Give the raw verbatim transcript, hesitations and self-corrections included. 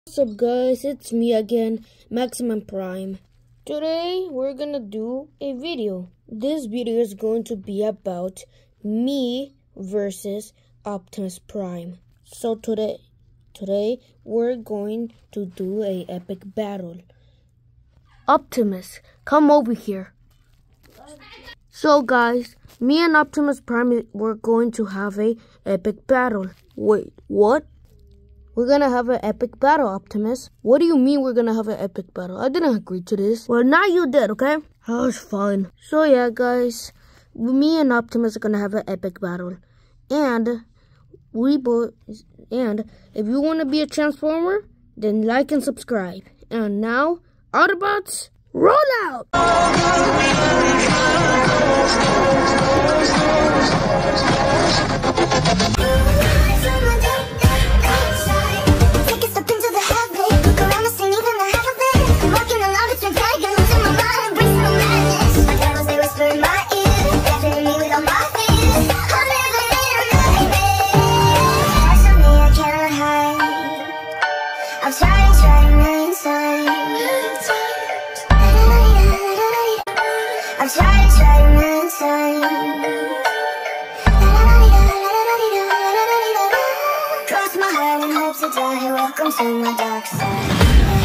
What's up guys, it's me again, Maximum Prime. Today we're gonna do a video. This video is going to be about me versus Optimus Prime. So today today we're going to do a epic battle. Optimus, come over here. So guys, me and Optimus Prime, we're going to have a epic battle. Wait, what? We're gonna have an epic battle, Optimus. What do you mean we're gonna have an epic battle? I didn't agree to this. Well, now you did, okay? That was fun. So yeah, guys, me and Optimus are gonna have an epic battle. And we both, and if you wanna be a Transformer, then like and subscribe. And now, Autobots, roll out! I've tried, tried a million times. I've tried, tried a million times. Cross my heart and hope to die. Welcome to my dark side.